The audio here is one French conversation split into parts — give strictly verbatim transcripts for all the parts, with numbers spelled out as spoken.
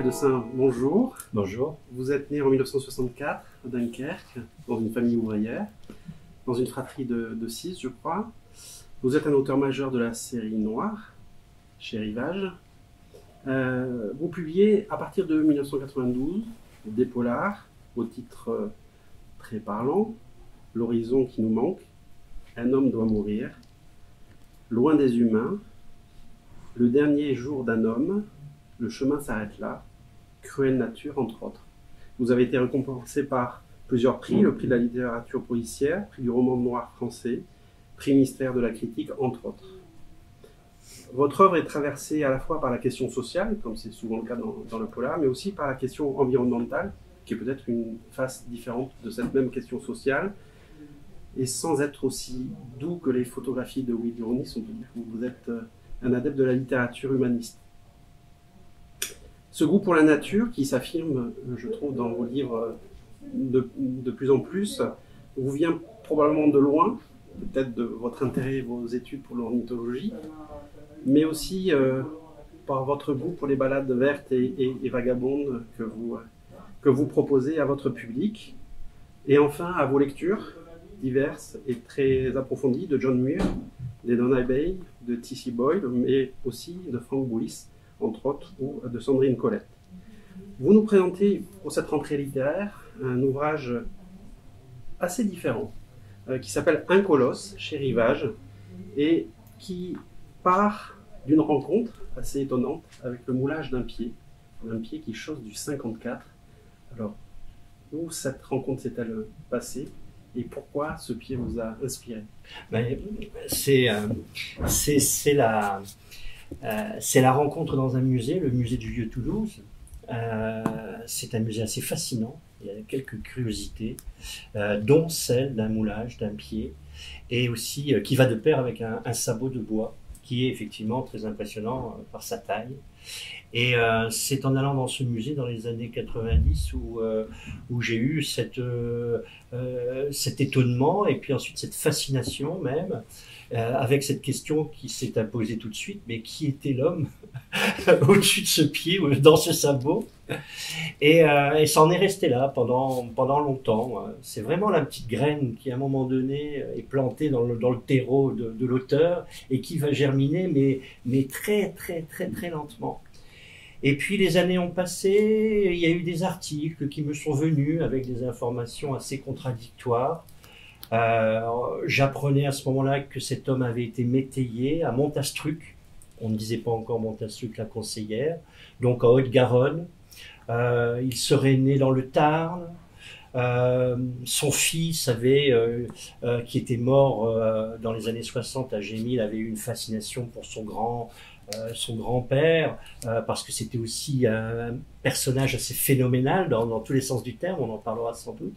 Dessin, bonjour. Bonjour. Vous êtes né en mille neuf cent soixante-quatre à Dunkerque, dans une famille ouvrière, dans une fratrie de, de six, je crois. Vous êtes un auteur majeur de la série Noire, chez Rivage. Euh, vous publiez à partir de mille neuf cent quatre-vingt-douze des polars au titre euh, très parlant, L'horizon qui nous manque, Un homme doit mourir, Loin des humains, Le dernier jour d'un homme, Le chemin s'arrête là, Cruelle nature, entre autres. Vous avez été récompensé par plusieurs prix, le prix de la littérature policière, prix du roman noir français, prix Mystère de la critique, entre autres. Votre œuvre est traversée à la fois par la question sociale, comme c'est souvent le cas dans, dans le polar, mais aussi par la question environnementale, qui est peut-être une face différente de cette même question sociale, et sans être aussi doux que les photographies de Will Ronis, on peut dire que vous êtes un adepte de la littérature humaniste. Ce goût pour la nature, qui s'affirme, je trouve, dans vos livres de, de plus en plus, vous vient probablement de loin, peut-être de votre intérêt et vos études pour l'ornithologie, mais aussi euh, par votre goût pour les balades vertes et, et, et vagabondes que vous, que vous proposez à votre public, et enfin à vos lectures diverses et très approfondies de John Muir, d'Edna Bay, de T C Boyle, mais aussi de Frank Boulis, entre autres, ou de Sandrine Collette. Vous nous présentez pour cette rentrée littéraire un ouvrage assez différent, euh, qui s'appelle Un colosse, chez Rivage, et qui part d'une rencontre assez étonnante avec le moulage d'un pied, un pied qui chausse du cinquante-quatre. Alors, où cette rencontre s'est-elle passée et pourquoi ce pied vous a inspiré? Ben, c'est euh, c'est la, euh, c'est la rencontre dans un musée, le musée du Vieux-Toulouse. Euh, c'est un musée assez fascinant, il y a quelques curiosités, euh, dont celle d'un moulage d'un pied, et aussi euh, qui va de pair avec un, un sabot de bois, qui est effectivement très impressionnant euh, par sa taille. Et euh, c'est en allant dans ce musée dans les années quatre-vingt-dix où, euh, où j'ai eu cette, euh, euh, cet étonnement et puis ensuite cette fascination même, euh, avec cette question qui s'est imposée tout de suite, mais qui était l'homme au-dessus de ce pied, dans ce sabot? Et, euh, et ça en est resté là pendant, pendant longtemps. C'est vraiment la petite graine qui, à un moment donné, est plantée dans le, dans le terreau de, de l'auteur et qui va germiner, mais, mais très, très, très, très lentement. Et puis les années ont passé, il y a eu des articles qui me sont venus avec des informations assez contradictoires. Euh, J'apprenais à ce moment-là que cet homme avait été métayé à Montastruc. On ne disait pas encore Montastruc la conseillère, donc en Haute-Garonne. Euh, il serait né dans le Tarn. Euh, son fils avait, euh, euh, qui était mort euh, dans les années soixante à Gémil, avait eu une fascination pour son grand, euh, son grand-père, euh, parce que c'était aussi un personnage assez phénoménal dans, dans tous les sens du terme. On en parlera sans doute.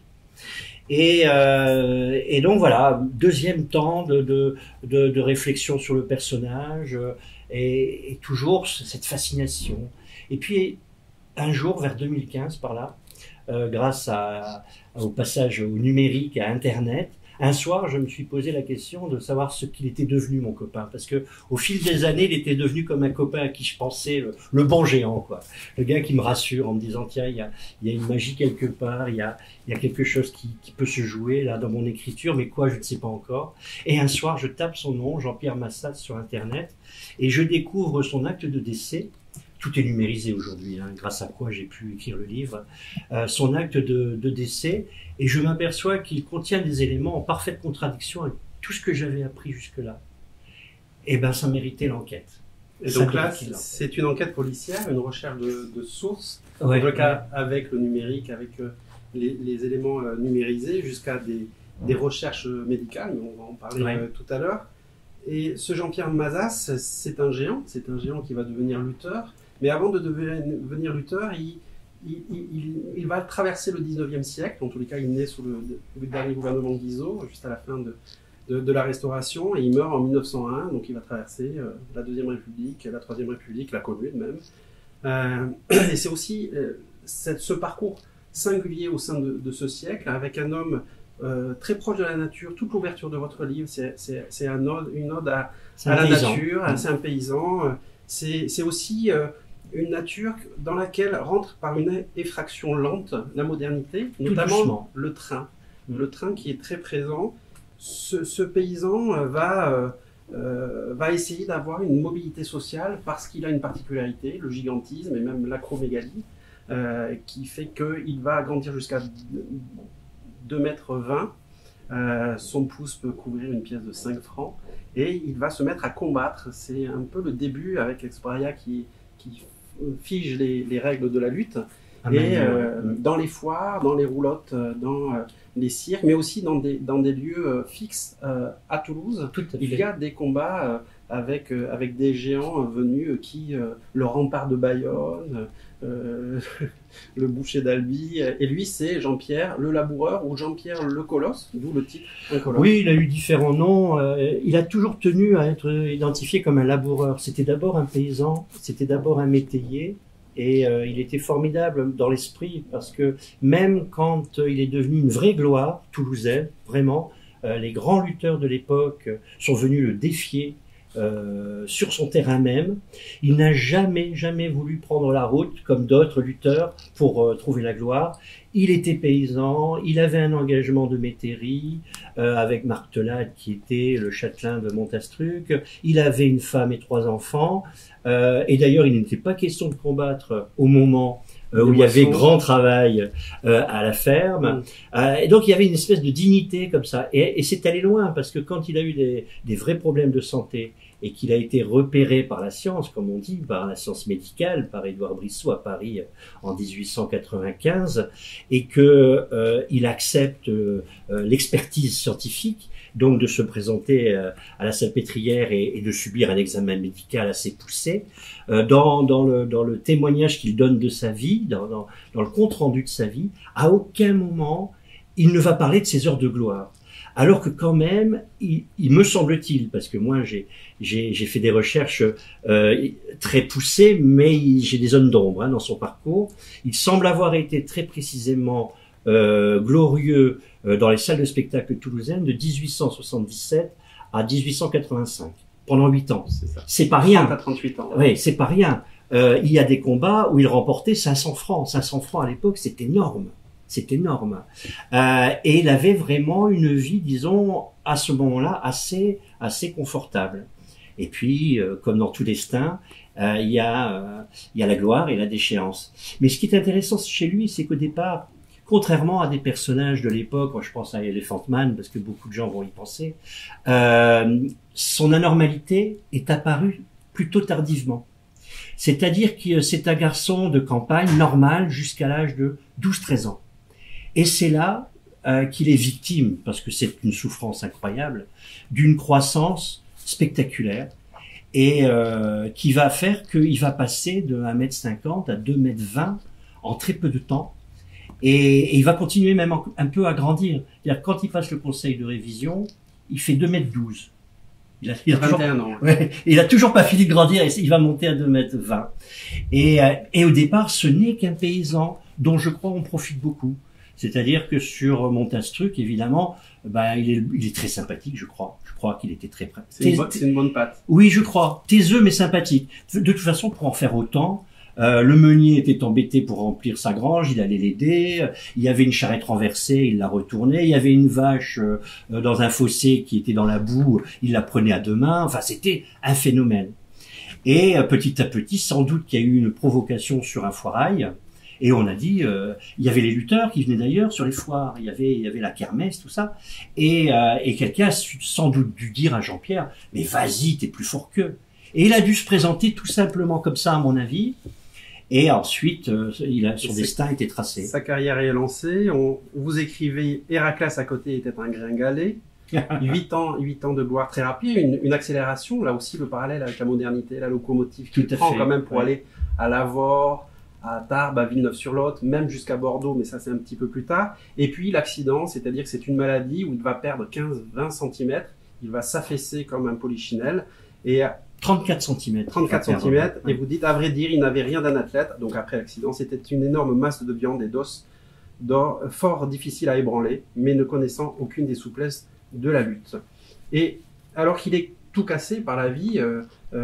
Et, euh, et donc voilà, deuxième temps de, de, de, de réflexion sur le personnage, euh, et, et toujours cette fascination. Et puis un jour, vers deux mille quinze, par là, euh, grâce à, au passage au numérique, à Internet, un soir, je me suis posé la question de savoir ce qu'il était devenu, mon copain. Parce que au fil des années, il était devenu comme un copain à qui je pensais, le, le bon géant, quoi. Le gars qui me rassure en me disant, tiens, il y a, il y a une magie quelque part, il y a, il y a quelque chose qui, qui peut se jouer là dans mon écriture, mais quoi, je ne sais pas encore. Et un soir, je tape son nom, Jean-Pierre Massas, sur Internet, et je découvre son acte de décès. Tout est numérisé aujourd'hui, hein, grâce à quoi j'ai pu écrire le livre, euh, son acte de, de décès, et je m'aperçois qu'il contient des éléments en parfaite contradiction avec tout ce que j'avais appris jusque-là. Et ben, ça méritait l'enquête. Et donc là, c'est une enquête policière, une recherche de, de sources, ouais, dans le cas ouais. avec le numérique, avec euh, les, les éléments euh, numérisés, jusqu'à des, des recherches médicales, mais on va en parler ouais. euh, tout à l'heure. Et ce Jean-Pierre Massas, c'est un géant, c'est un géant qui va devenir lutteur. Mais avant de devenir lutteur, il, il, il, il va traverser le dix-neuvième siècle. En tous les cas, il naît sous le, le dernier gouvernement Guizot, juste à la fin de, de, de la Restauration, et il meurt en mille neuf cent un. Donc il va traverser euh, la Deuxième République, la Troisième République, la Commune même. Euh, et c'est aussi euh, cette, ce parcours singulier au sein de, de ce siècle, avec un homme euh, très proche de la nature. Toute l'ouverture de votre livre, c'est un ode, une ode à, à la nature, c'est un paysan. C'est aussi... Euh, une nature dans laquelle rentre par une effraction lente la modernité, Tout notamment doucement. le train. Mm. Le train qui est très présent. Ce, ce paysan euh, va, euh, euh, va essayer d'avoir une mobilité sociale parce qu'il a une particularité, le gigantisme et même l'acromégalie, euh, qui fait qu'il va grandir jusqu'à deux mètres vingt. Euh, son pouce peut couvrir une pièce de cinq francs et il va se mettre à combattre. C'est un peu le début avec Exparia qui, qui fige les, les règles de la lutte. Ah, et mais, euh, euh, dans les foires, dans les roulottes, euh, dans euh, les cirques, mais aussi dans des, dans des lieux euh, fixes euh, à Toulouse, tout à il fait. y a des combats euh, avec, euh, avec des géants euh, venus euh, qui, euh, le rempart de Bayonne, euh, le boucher d'Albi, et lui c'est Jean-Pierre le laboureur ou Jean-Pierre le colosse, d'où le titre un colosse. Oui, il a eu différents noms. Euh, il a toujours tenu à être identifié comme un laboureur. C'était d'abord un paysan, c'était d'abord un métayer. Et euh, il était formidable dans l'esprit parce que même quand euh, il est devenu une vraie gloire toulousaine, vraiment, euh, les grands lutteurs de l'époque sont venus le défier euh, sur son terrain même. Il n'a jamais, jamais voulu prendre la route comme d'autres lutteurs pour euh, trouver la gloire. Il était paysan, il avait un engagement de métairie euh, avec Martelade qui était le châtelain de Montastruc. Il avait une femme et trois enfants. Euh, et d'ailleurs, il n'était pas question de combattre au moment euh, où il y avait grand travail euh, à la ferme. Mmh. Euh, et donc, il y avait une espèce de dignité comme ça. Et, et c'est allé loin parce que quand il a eu des, des vrais problèmes de santé et qu'il a été repéré par la science, comme on dit, par la science médicale, par Édouard Brissot à Paris en dix-huit cent quatre-vingt-quinze, et que euh, il accepte euh, l'expertise scientifique, donc de se présenter euh, à la Salpêtrière et, et de subir un examen médical assez poussé, euh, dans, dans, le, dans le témoignage qu'il donne de sa vie, dans, dans, dans le compte-rendu de sa vie, à aucun moment il ne va parler de ses heures de gloire. Alors que quand même, il, il me semble-t-il, parce que moi j'ai j'ai fait des recherches euh, très poussées, mais j'ai des zones d'ombre hein, dans son parcours. Il semble avoir été très précisément euh, glorieux euh, dans les salles de spectacle toulousaines de dix-huit cent soixante-dix-sept à dix-huit cent quatre-vingt-cinq, pendant huit ans. C'est pas rien. trente à trente-huit ans. Oui, c'est pas rien. Euh, il y a des combats où il remportait cinq cents francs. cinq cents francs à l'époque, c'est énorme. C'est énorme. Euh, et il avait vraiment une vie, disons, à ce moment-là, assez, assez confortable. Et puis, euh, comme dans tout destin, euh, il y a, euh, il y a la gloire et la déchéance. Mais ce qui est intéressant chez lui, c'est qu'au départ, contrairement à des personnages de l'époque, je pense à Elephant Man, parce que beaucoup de gens vont y penser, euh, son anormalité est apparue plutôt tardivement. C'est-à-dire que c'est un garçon de campagne normal jusqu'à l'âge de douze treize ans. Et c'est là euh, qu'il est victime, parce que c'est une souffrance incroyable, d'une croissance spectaculaire et euh, qui va faire qu'il va passer de un mètre cinquante à deux mètres vingt en très peu de temps. Et, et il va continuer même en, un peu à grandir. C'est-à-dire quand il passe le conseil de révision, il fait deux mètres douze. Il a, il a toujours, vingt et un ans. Ouais, il a toujours pas fini de grandir et il va monter à deux mètres vingt. Et, euh, et au départ, ce n'est qu'un paysan dont je crois on profite beaucoup. C'est-à-dire que sur Montastruc, évidemment, ben, il, est, il est très sympathique, je crois. Je crois qu'il était très prêt. C'est une, une bonne patte. Oui, je crois. Taiseux, mais sympathique. De toute façon, pour en faire autant, euh, le meunier était embêté pour remplir sa grange, il allait l'aider. Il y avait une charrette renversée, il la retournait. Il y avait une vache euh, dans un fossé qui était dans la boue, il la prenait à deux mains. Enfin, c'était un phénomène. Et euh, petit à petit, sans doute qu'il y a eu une provocation sur un foirail. Et on a dit, euh, il y avait les lutteurs qui venaient d'ailleurs sur les foires, il y avait, il y avait la kermesse, tout ça. Et, euh, et quelqu'un a sans doute dû dire à Jean-Pierre, mais vas-y, t'es plus fort qu'eux. Et il a dû se présenter tout simplement comme ça, à mon avis. Et ensuite, euh, il a, son destin était tracé. Sa carrière est lancée. On, vous écrivez, Héraclès à côté était un gringalet. Huit ans, huit ans de gloire très rapide, une, une accélération. Là aussi, le parallèle avec la modernité, la locomotive qui tout à prend fait, quand même pour ouais. aller à Lavore, à Tarbes, à Villeneuve-sur-Lot, même jusqu'à Bordeaux, mais ça c'est un petit peu plus tard. Et puis l'accident, c'est-à-dire que c'est une maladie où il va perdre quinze à vingt centimètres, il va s'affaisser comme un polichinelle, et trente-quatre centimètres. trente-quatre centimètres, et vous dites, à vrai dire, il n'avait rien d'un athlète, donc après l'accident, c'était une énorme masse de viande et d'os, d'os fort difficile à ébranler, mais ne connaissant aucune des souplesses de la lutte. Et alors qu'il est tout cassé par la vie, euh,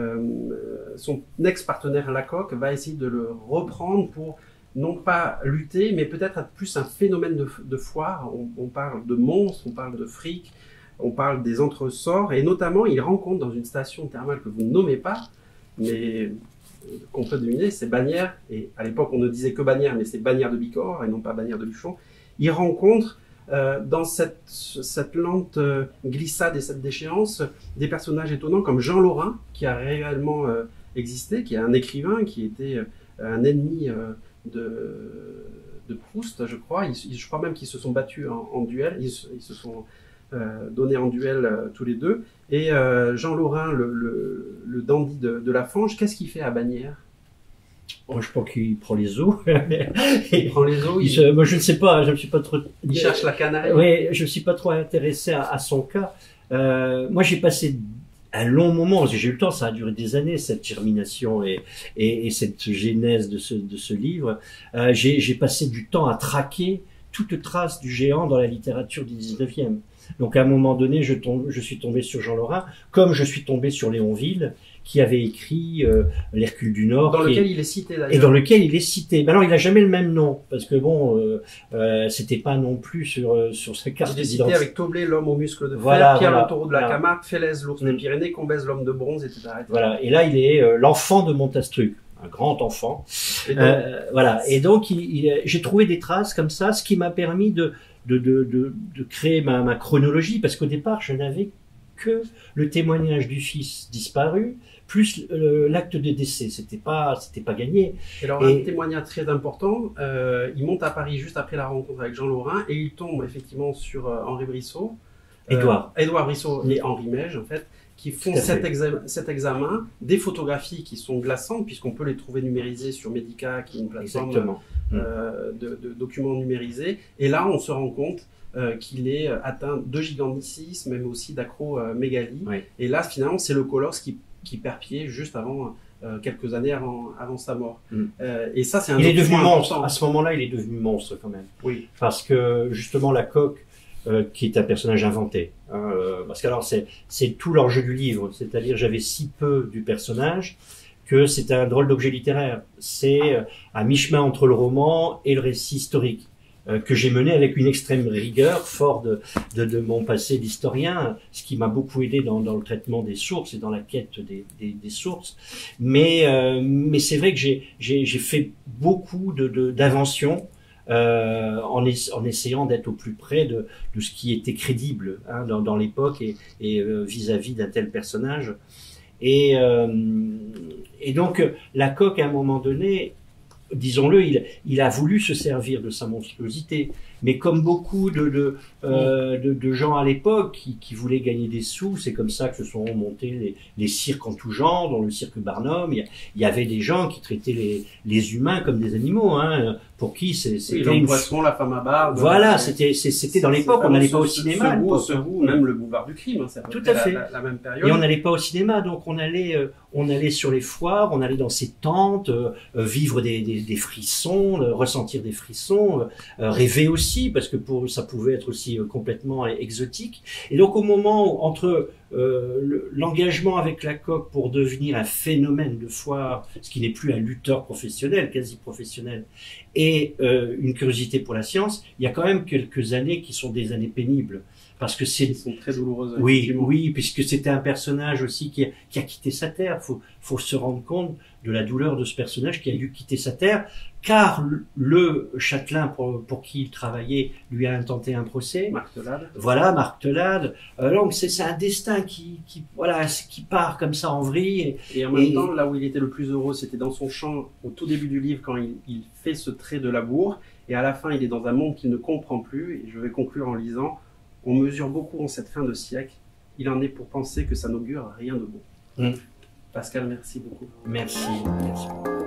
euh, son ex-partenaire Lacoque va essayer de le reprendre pour non pas lutter, mais peut-être être plus un phénomène de, de foire. On, on parle de monstres, on parle de fric, on parle des entresorts, et notamment il rencontre dans une station thermale que vous ne nommez pas, mais qu'on peut deviner, c'est Bagnères, et à l'époque on ne disait que Bagnères, mais c'est Bagnères de Bigorre et non pas Bagnères de Luchon. Il rencontre euh, dans cette, cette lente euh, glissade et cette déchéance des personnages étonnants comme Jean Lorrain, qui a réellement euh, existé, qui est un écrivain, qui était euh, un ennemi euh, de, de Proust, je crois. Ils, je crois même qu'ils se sont battus en, en duel, ils, ils se sont euh, donnés en duel euh, tous les deux. Et euh, Jean Lorrain, le, le, le dandy de, de la Fange, qu'est-ce qu'il fait à Bagnères? Moi, je pense qu'il prend les eaux. Il prend les eaux. Il... Je, moi, je ne sais pas. Je me suis pas trop. Il cherche la canaille. Oui, je me suis pas trop intéressé à, à son cas. Euh, moi, j'ai passé un long moment. J'ai eu le temps. Ça a duré des années cette germination et, et, et cette genèse de ce, de ce livre. Euh, j'ai passé du temps à traquer toute trace du géant dans la littérature du dix-neuvième. Donc, à un moment donné, je, tombe, je suis tombé sur Jean Lorrain, comme je suis tombé sur Léonville, qui avait écrit euh, l'Hercule du Nord. Dans lequel est, il est cité d'ailleurs. Et dans lequel il est cité. Ben non, il n'a jamais le même nom, parce que bon, euh, euh, c'était pas non plus sur, euh, sur sa carte d'identité. Il est cité avec Toblé, l'homme aux muscles de fer, voilà, Pierre voilà, le taureau de la voilà. Camargue, Félès, l'ours des Pyrénées, Combès, l'homme de bronze, et cetera. Voilà, et là, il est euh, l'enfant de Montastruc, un grand enfant. Et donc, euh, voilà, et donc il, il, j'ai trouvé des traces comme ça, ce qui m'a permis de De, de, de, de créer ma, ma chronologie, parce qu'au départ, je n'avais que le témoignage du fils disparu, plus euh, l'acte de décès. C'était pas, c'était pas gagné. Et alors, et... un témoignage très important, euh, il monte à Paris juste après la rencontre avec Jean Lorrain, et il tombe effectivement sur euh, Henri Brissot. Édouard. Euh, Édouard Brissot et Henri Meige, en fait, qui font cet examen, cet examen, des photographies qui sont glaçantes, puisqu'on peut les trouver numérisées sur Medica, qui est une plateforme euh, de, de documents numérisés. Et là, on se rend compte euh, qu'il est atteint de giganticisme, mais aussi d'acromégalie. Oui. Et là, finalement, c'est le colosse qui, qui perd pied juste avant, euh, quelques années avant, avant sa mort. Mm. Euh, et ça, c'est un Il est devenu monstre. Important. À ce moment-là, il est devenu monstre quand même. Oui. Parce que justement, Lacoque, Euh, qui est un personnage inventé. Hein, euh, parce que alors c'est c'est tout l'enjeu du livre, c'est-à-dire j'avais si peu du personnage que c'était un drôle d'objet littéraire. C'est euh, à mi-chemin entre le roman et le récit historique euh, que j'ai mené avec une extrême rigueur, fort de de, de mon passé d'historien, ce qui m'a beaucoup aidé dans dans le traitement des sources et dans la quête des des, des sources. Mais euh, mais c'est vrai que j'ai j'ai j'ai fait beaucoup de de d'inventions. Euh, en, es, en essayant d'être au plus près de, de ce qui était crédible hein, dans, dans l'époque et, et euh, vis-à-vis d'un tel personnage. Et, euh, et donc, Lacoque, à un moment donné, disons-le, il, il a voulu se servir de sa monstruosité. Mais comme beaucoup de, de, euh, de, de gens à l'époque qui, qui voulaient gagner des sous, c'est comme ça que se sont montés les, les cirques en tout genre, dont le cirque Barnum. Il y, a, il y avait des gens qui traitaient les, les humains comme des animaux, hein, pour qui c'était oui, une poisson, la femme à barbe. Voilà, c'était c'était dans l'époque, on n'allait pas au cinéma. Ce goût, ce goût, même le boulevard du crime, hein, c'est tout à fait la, la, la même période. Et on n'allait pas au cinéma, donc on allait euh, on allait sur les foires, on allait dans ces tentes, euh, vivre des, des, des frissons, euh, ressentir des frissons, euh, rêver aussi. Parce que pour, ça pouvait être aussi euh, complètement exotique. Et donc au moment où, entre euh, l'engagement avec Lacoque pour devenir un phénomène de foire, ce qui n'est plus un lutteur professionnel, quasi professionnel, et euh, une curiosité pour la science, il y a quand même quelques années qui sont des années pénibles. Parce que c'est, Ils sont très douloureuses. Oui, oui, puisque c'était un personnage aussi qui a, qui a quitté sa terre. Faut, faut se rendre compte de la douleur de ce personnage qui a dû quitter sa terre, car le châtelain pour, pour qui il travaillait lui a intenté un procès. Martelade. Voilà, Martelade. Euh, donc c'est, c'est un destin qui, qui, voilà, qui part comme ça en vrille. Et, et en même et, temps, là où il était le plus heureux, c'était dans son champ au tout début du livre, quand il, il fait ce trait de labour, et à la fin, il est dans un monde qu'il ne comprend plus. Et je vais conclure en lisant. On mesure beaucoup en cette fin de siècle. Il en est pour penser que ça n'augure rien de bon. Mmh. Pascal, merci beaucoup. Merci. Merci.